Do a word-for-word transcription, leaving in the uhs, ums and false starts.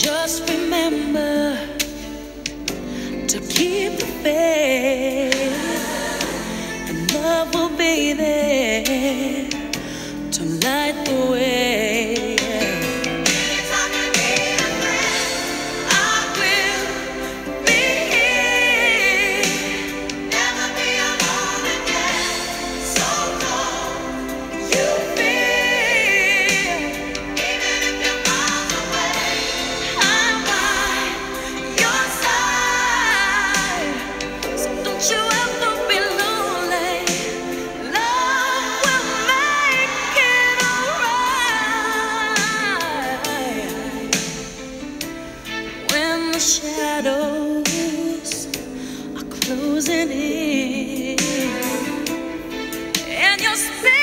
Just remember to keep the faith, and love will be there to light the way. Anytime you need a friend, I will be here. Never be alone again. So long you feel, even if you're miles away, I'm by your side. So don't you ever be lonely. Love will make it alright. When the shadows are closing in and your spirit